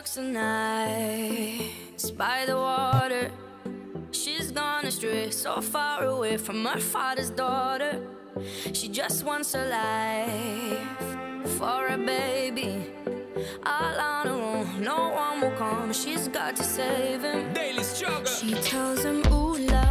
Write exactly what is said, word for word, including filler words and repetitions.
works the nights by the water. She's gone astray, so far away from her father's daughter. She just wants a life for a baby, all on her own, no one will come. She's got to save him. Daily struggle. She tells him, ooh, love,